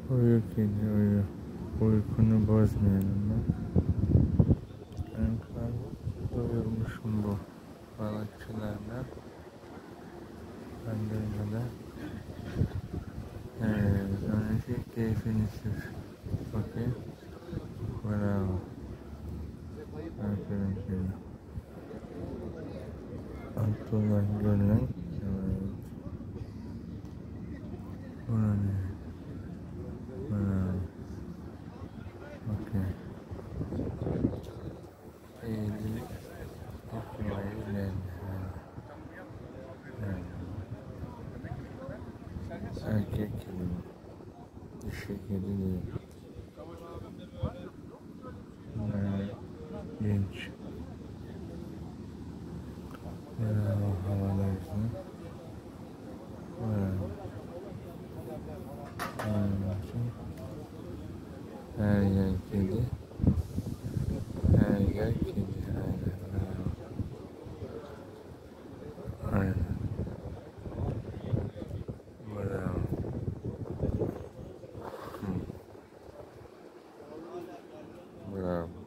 Uyu kedi uyu. Uykunu bozmayalım bak. Ben doyurmuşum bu balıkçılarla. Bandırmadan. Evet, onun için keyfini sür. Okey. Bravo. Aferin sana. Abdullah Gürlen. Evet. Buna ne? Bravo. Okey. Eğilir. Okumayı ilerle. Erkek kedi. Dişi kedi değil. Genç. Bravo havalarını. Bravo. Her yer kedi. Her yer kedi. Aynen. Bravo. Aynen. Bravo. Bravo.